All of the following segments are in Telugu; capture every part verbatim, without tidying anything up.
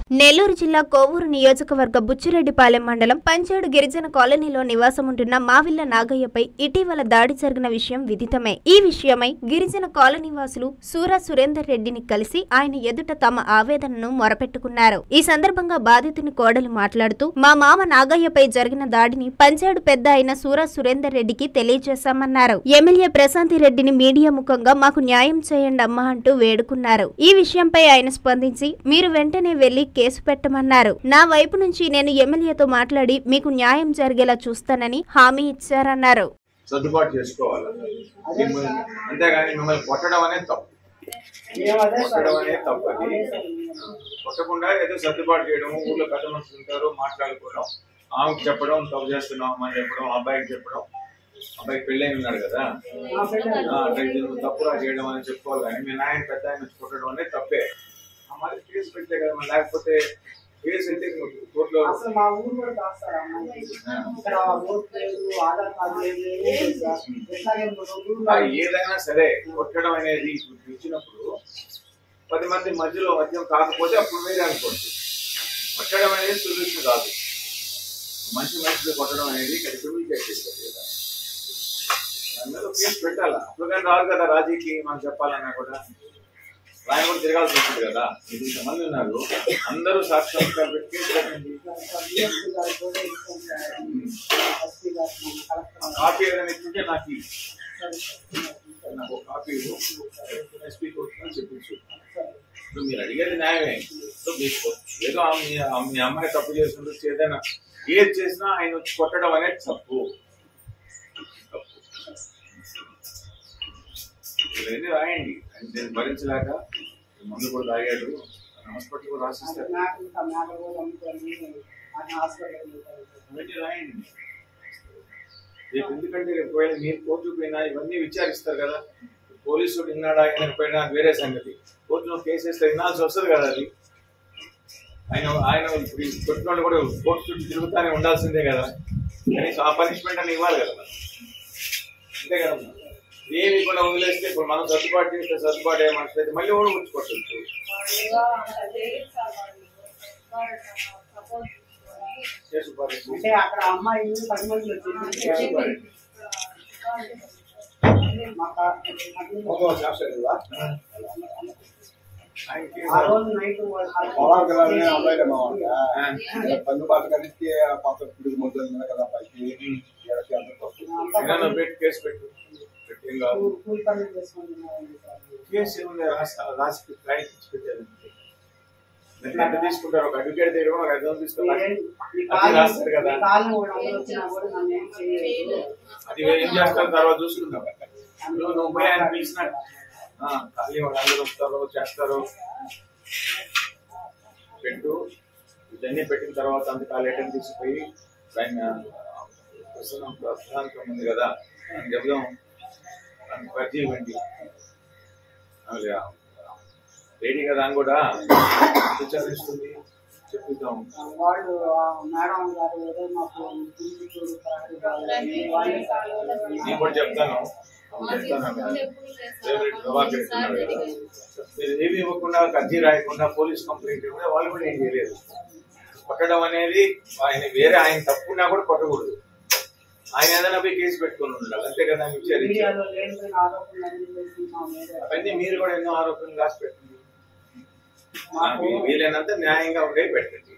నెల్లూరు జిల్లా కోవూరు నియోజకవర్గ బుచ్చిరెడ్డిపాలెం మండలం పంచేడు గిరిజన కాలనీలో నివాసం ఉంటున్న మావిళ్ల నాగయ్యపై ఇటీవల దాడి జరిగిన విషయం విదితమే. ఈ విషయమై గిరిజన కాలనీ వాసులు సూర సురేందర్ రెడ్డిని కలిసి ఆయన ఎదుట తమ ఆవేదనను మొరపెట్టుకున్నారు. ఈ సందర్భంగా బాధితుని కోడలు మాట్లాడుతూ మా మామ నాగయ్యపై జరిగిన దాడిని పంచేడు పెద్ద అయిన సూర సురేందర్ రెడ్డికి తెలియజేశామన్నారు. ఎమ్మెల్యే ప్రశాంతి రెడ్డిని మీడియా ముఖంగా మాకు న్యాయం చేయండి అమ్మా అంటూ వేడుకున్నారు. ఈ విషయంపై ఆయన స్పందించి మీరు వెంటనే వెళ్లి కేసు పెట్టమన్నారు. నా వైపు నుంచి నేను ఎమ్మెల్యేతో మాట్లాడి మీకు న్యాయం జరిగేలా చూస్తానని హామీ ఇచ్చారన్నారు. సర్దుబాటు చేసుకోవాలి, అంతేగాని మిమ్మల్ని కొట్టడం అనేది తప్పు. కొట్టడం అనేది తప్పది. కొట్టకుండా ఏదో సర్దుబాటు చేయడం, ఊళ్ళో పెద్ద మనుషులు ఉంటారు మాట్లాడుకోవడం, ఆమెకు చెప్పడం తప్పు చేస్తున్నాం అని చెప్పడం, అబ్బాయికి చెప్పడం. అబ్బాయికి పెళ్ళైన ఉన్నాడు కదా, తప్పులా చేయడం అని చెప్పుకోవాలి. కానీ మీ నాయన పెద్ద ఆయన కొట్టడం అనేది తప్పే. మరి కేసు పెట్టే కదా, లేకపోతే కేసు అంటే కోర్టులో ఏదైనా సరే కొట్టడం అనేది ఇచ్చినప్పుడు పది మంది మధ్యలో మద్యం కాకపోతే అప్పుడు మీరే అనుకోండి. కొట్టడం అనేది సొల్యూషన్ కాదు. మంచి మనుషులు కొట్టడం అనేది కమ్యూనికేట్ చేస్తారు కదా, దాని మీద కేసు పెట్టాలా. అప్పుడు కానీ రాదు కదా రాజీకి మనం చెప్పాలన్నా కూడా. ఆయన కూడా తిరగాల్సి వస్తుంది కదా. ఇది ఇంతమంది ఉన్నారు, అందరూ సాక్ష్యాలు పెట్టి కేసు పెట్టండి. కాపీ ఏదైనా ఇస్తుంటే నాకు నాకు కాపీ ఎస్పీ కోర్టు చెప్పించు. ఇప్పుడు మీరు అడిగేది న్యాయమే. మీకు ఏదో మీ అమ్మాయి తప్పు చేస్తుంటే ఏదైనా ఏది చేసినా ఆయన వచ్చి కొట్టడం అనేది తప్పు. ఇవన్నీ రాయండి. నేను భరించలేక మందు కూడా తాగాడు, హాస్పిటల్ కూడా రాసిస్తారు. రాయండి రేపు. ఎందుకంటే రేపు మీరు కోర్టుకు పోయినా ఇవన్నీ విచారిస్తారు కదా. పోలీసు విన్నాడా పోయినా వేరే సంగతి. కోర్టులో కేసు వేస్తే వినాల్సి వస్తుంది కదా. అది ఆయన ఆయన కొట్టినోళ్ళు కూడా కోర్టు చుట్టూ తిరుగుతానే ఉండాల్సిందే కదా. కనీసం ఆ పనిష్మెంట్ అని ఇవ్వాలి కదా. అంతే కదా. ఏమి కూడా వదిలేస్తే ఇప్పుడు మనం సర్దుబాటు చేస్తే సర్దుబాటు ఏమంటే మళ్ళీ కూడా ఉంచుకోవచ్చు. అక్కడ అమ్మాయి పది మంది కేసు పెట్టు. కేసు ఏముంది, రాసి పెట్టారు. ఎంత తీసుకుంటారు? ఒక అడ్వకేట్ దగ్గర ఒక అర్థం తీసుకుంటారు రాస్తారు కదా. అది ఏం చేస్తారు తర్వాత చూసుకుంటాం. నువ్వు నువ్వు పోయి ఆయన పిలిచిన ఖాళీ వాళ్ళు అందరూ వస్తారో చేస్తారో పెట్టు. ఇవన్నీ పెట్టిన తర్వాత అంత లెటర్ తీసుకుపోయి ఆయన ప్రస్తుతం ప్రస్తుతానికి ఉంది కదా అని చెప్దాం. పరిచయం ఇవ్వండి లేడీ కదా అని కూడా విచారిస్తుంది, చెప్పిద్దాం. వాళ్ళు మేడం గారు నేను కూడా చెప్తాను చెప్తాను మీరు ఏమి ఇవ్వకుండా అర్జీ రాయకుండా పోలీస్ కంప్లైంట్ ఇవ్వకుండా వాళ్ళు కూడా ఏం చేయలేదు. కొట్టడం అనేది ఆయన వేరే ఆయన తప్పున్నా కూడా కొట్టకూడదు. ఆయన ఏదైనా పోయి కేసు పెట్టుకుని ఉండాలి, అంతే కదా. అవన్నీ మీరు కూడా ఎన్నో ఆరోపణలు రాసి పెట్టండి. వీలైనంత న్యాయంగా ఉండే పెట్టండి.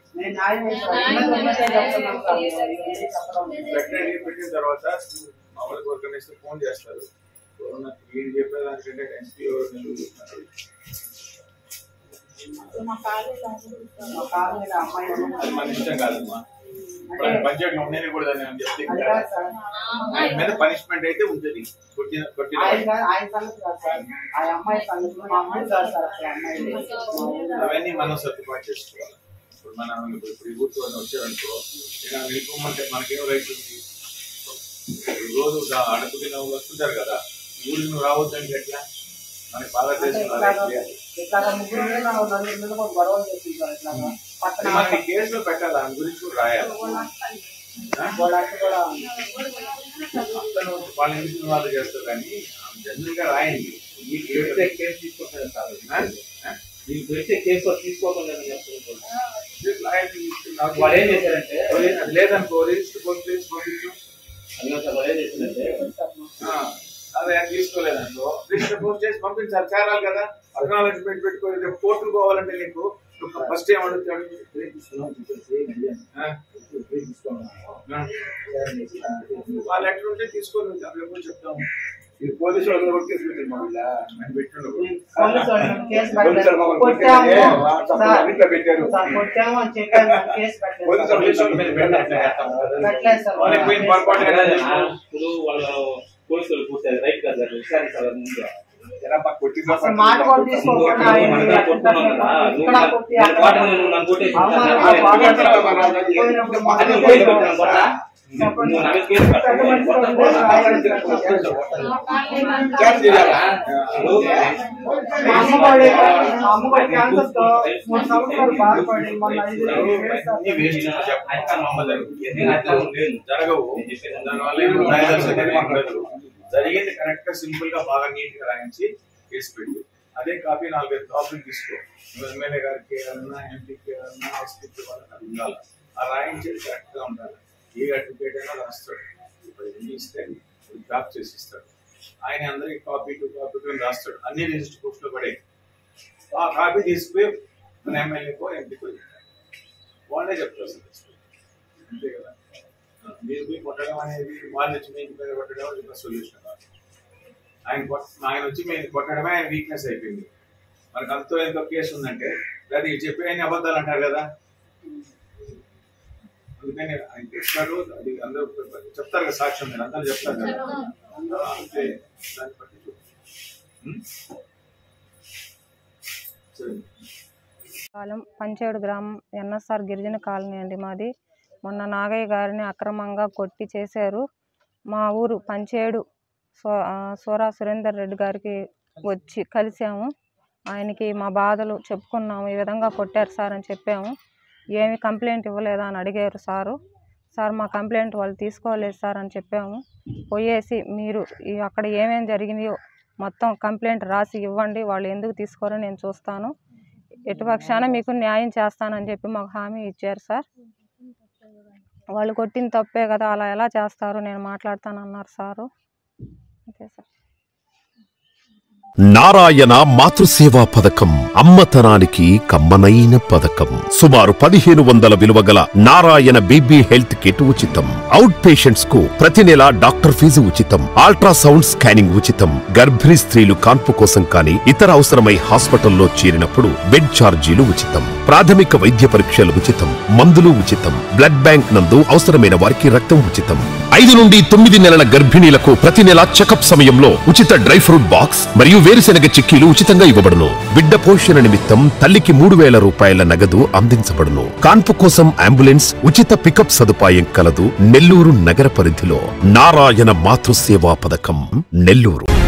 పెట్టండి. పెట్టిన తర్వాత మామూలు ఆర్గనైజేషన్ ఫోన్ చేస్తారు. ఏం చెప్పేదానికంటే ఎన్సీ అది మన ఇష్టం కాదమ్మా. బడ్జెట్ ఉండకూడదని అని చెప్తే ఆయన మీద పనిష్మెంట్ అయితే ఉంటుంది. కొట్టిన కొట్టిన అవన్నీ మనం సర్దుబాటు చేసుకోవాలి. ఇప్పుడు మనం ఇప్పుడు ఈ ఊరితో వచ్చారనుకో, నేను వెళ్ళిపోమంటే మనకేం రైట్ ఉంది? రోజు అడుగు తిన వస్తుంటారు కదా, ఊరికి నువ్వు రావద్దంటే ఎట్లా? మనకి భారతదేశం మనకి కేసులో పెట్టాలి, దాని గురించి కూడా రాయాలి. వాళ్ళు ఎందుకు వాళ్ళు చేస్తారు కానీ జనరల్ గా రాయండి. మీకు కేసు తీసుకుంటారు సార్, మీకు దొరికితే కేసు తీసుకోకుండా చెప్తున్నారు. వాళ్ళు ఏం చేశారంటే అది లేదనుకో రిజిస్టర్ పోస్ట్ చేసి పంపించు. వాళ్ళు ఏం చేశారంటే అదే తీసుకోలేదనుకో రిజిస్టర్ పోస్ట్ చేసి పంపించాలి, చేరాలి కదా. అక్నాలెడ్జ్మెంట్ పెట్టుకోవాలి. పోర్టులు పోవాలంటే నీకు ఫస్ట్ ఏం అడుగుతాడు, వాళ్ళు ఎట్లా ఉంటే తీసుకోలేదు. అప్పుడు చెప్తాము పోలీసు వాళ్ళు కేసు పెట్టారు మా పెట్టారు. పోలీసులు పూర్తి రైట్ కదా విచారించాలి ముందు. జరిగింది కరెక్ట్ గా సింపుల్ గా బాగా నీట్ గా రాయించి కేసు పెట్టు. అదే కాపీ నాలుగైదు కాపీలు తీసుకో. ఎమ్మెల్యే గారికి ఏమన్నా, ఎంపీకి ఏమన్నా, ఎస్పీకి వాళ్ళకి ఉండాలి. ఆ రాయించేది కరెక్ట్ గా ఉండాలి. ఏ అడ్వకేట్ అయినా రాస్తాడు. ఇప్పుడు ఎన్ని ఇస్తే డ్రాప్ చేసి ఇస్తాడు. ఆయన అందరికి కాపీ టు కాపీ టు రాస్తాడు. అన్ని రిజిస్టర్ పోస్ట్ లో పడే ఆ కాపీ తీసుకుపోయి మన ఎమ్మెల్యేకో ఎంపీకో వాళ్ళే చెప్తారు సార్. అంతే కదా. మీరు పోయి కొట్టడం అనేది వాళ్ళు వచ్చి మీకు మీద కొట్టడం ఇంకా సొల్యూషన్ కాదు. ఆయన ఆయన వచ్చి మేము కొట్టడమే ఆయన వీక్నెస్ అయిపోయింది. మనకు అంతో ఎంతో కేసు ఉందంటే లేదా ఇది చెప్పి ఆయన అబద్ధాలు అంటారు కదా. అందుకని ఆయన చెప్తారు, అది అందరూ చెప్తారు కదా, సాక్ష్యం మీరు అందరూ చెప్తారు కదా. అంతే దాన్ని బట్టి పాలెం పంచేడు గ్రామం ఎన్ఎస్ఆర్ గిరిజన కాలనీ అండి మాది. మొన్న నాగయ్య గారిని అక్రమంగా కొట్టి చేశారు. మా ఊరు పంచేడు సో సోరా సురేందర్ రెడ్డి గారికి వచ్చి కలిసాము. ఆయనకి మా బాధలు చెప్పుకున్నాము. ఈ విధంగా కొట్టారు సార్ అని చెప్పాము. ఏమి కంప్లైంట్ ఇవ్వలేదా అని అడిగారు సారు. సార్ మా కంప్లైంట్ వాళ్ళు తీసుకోలేదు సార్ అని చెప్పాము. పోయేసి మీరు అక్కడ ఏమేమి జరిగిందో మొత్తం కంప్లైంట్ రాసి ఇవ్వండి, వాళ్ళు ఎందుకు తీసుకోరో నేను చూస్తాను, ఎటుపక్షాన మీకు న్యాయం చేస్తానని చెప్పి మాకు హామీ ఇచ్చారు సార్. వాళ్ళు కొట్టిన తప్పే కదా, అలా ఎలా చేస్తారు, నేను మాట్లాడతానన్నారు సారు. అంతే సార్. నారాయణ మాతృసేవా పథకం అమ్మతనానికి కమ్మనైన పథకం. సుమారు పదిహేను వందల విలువ గల నారాయణ బీబీ హెల్త్ కిట్ ఉచితం. అవుట్ పేషెంట్స్ కు ప్రతి నెల డాక్టర్ ఫీజు ఉచితం. అల్ట్రాసౌండ్ స్కానింగ్ ఉచితం. గర్భిణీ స్త్రీలు కాన్పు కోసం కానీ ఇతర అవసరమై హాస్పిటల్లో చేరినప్పుడు బెడ్ ఛార్జీలు ఉచితం. ప్రాథమిక వైద్య పరీక్షలు ఉచితం. మందులు ఉచితం. బ్లడ్ బ్యాంక్ నందు అవసరమైన వారికి రక్తం ఉచితం. ఐదు నుండి తొమ్మిది నెలల గర్భిణీలకు ప్రతి నెల చెకప్ సమయంలో ఉచిత డ్రై ఫ్రూట్ బాక్స్ మరియు వేరుశెనగ చిక్కీలు ఉచితంగా ఇవ్వబడును. బిడ్డ పోషణ నిమిత్తం తల్లికి మూడు వేల రూపాయల నగదు అందించబడును. కాన్పు కోసం అంబులెన్స్ ఉచిత పికప్ సదుపాయం కలదు. నెల్లూరు నగర పరిధిలో నారాయణ మాతృసేవా పథకం, నెల్లూరు.